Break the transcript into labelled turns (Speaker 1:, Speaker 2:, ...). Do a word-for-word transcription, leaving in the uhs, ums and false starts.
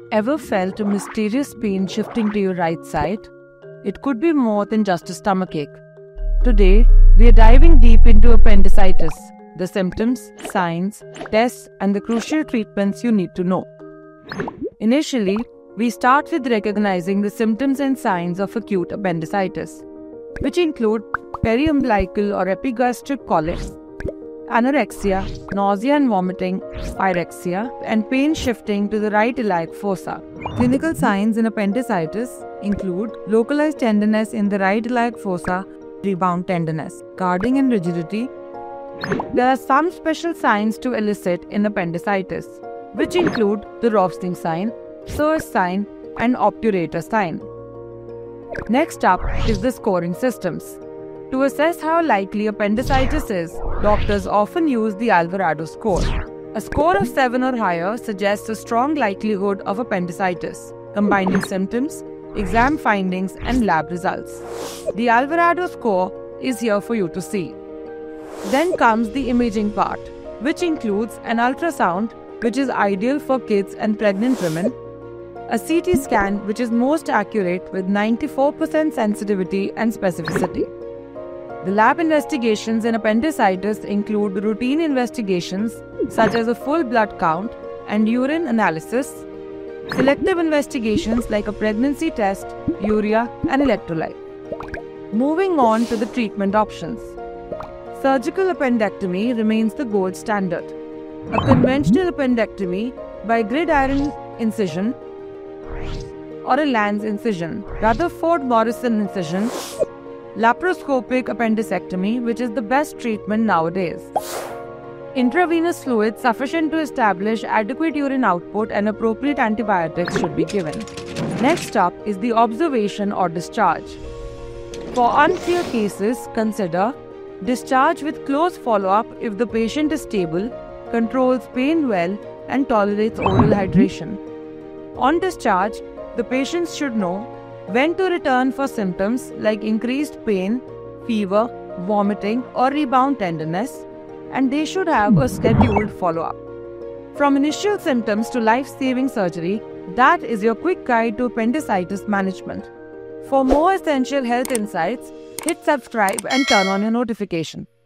Speaker 1: Ever felt a mysterious pain shifting to your right side? It could be more than just a stomachache. Today, we are diving deep into appendicitis, the symptoms, signs, tests, and the crucial treatments you need to know. Initially, we start with recognizing the symptoms and signs of acute appendicitis, which include periumbilical or epigastric colic, anorexia, nausea and vomiting, pyrexia, and pain shifting to the right iliac fossa. Clinical signs in appendicitis include localized tenderness in the right iliac fossa, rebound tenderness, guarding and rigidity. There are some special signs to elicit in appendicitis, which include the Rovsing sign, Sear's sign, and obturator sign. Next up is the scoring systems. To assess how likely appendicitis is, doctors often use the Alvarado score. A score of seven or higher suggests a strong likelihood of appendicitis, combining symptoms, exam findings, and lab results. The Alvarado score is here for you to see. Then comes the imaging part, which includes an ultrasound, which is ideal for kids and pregnant women, a C T scan, which is most accurate with ninety-four percent sensitivity and specificity. The lab investigations in appendicitis include routine investigations such as a full blood count and urine analysis, selective investigations like a pregnancy test, urea, and electrolyte. Moving on to the treatment options. Surgical appendectomy remains the gold standard. A conventional appendectomy by gridiron incision or a Lanz incision, Rutherford Morrison incision, laparoscopic appendicectomy, which is the best treatment nowadays. Intravenous fluid sufficient to establish adequate urine output and appropriate antibiotics should be given. Next up is the observation or discharge. For unclear cases, consider discharge with close follow-up if the patient is stable, controls pain well, and tolerates oral hydration. On discharge, the patients should know when to return for symptoms like increased pain, fever, vomiting, or rebound tenderness, and they should have a scheduled follow-up. From initial symptoms to life-saving surgery, that is your quick guide to appendicitis management. For more essential health insights, hit subscribe and turn on your notification.